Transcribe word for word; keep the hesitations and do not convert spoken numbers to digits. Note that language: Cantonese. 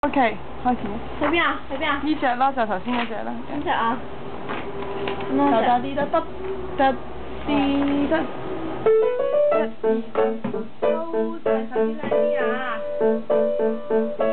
OK， 開始。 去邊啊？去邊啊？ 呢隻啦，就頭先嗰隻啦。 邊隻啊？ 噠噠啲得得得啲得。一二三，高隻手指靚啲啊！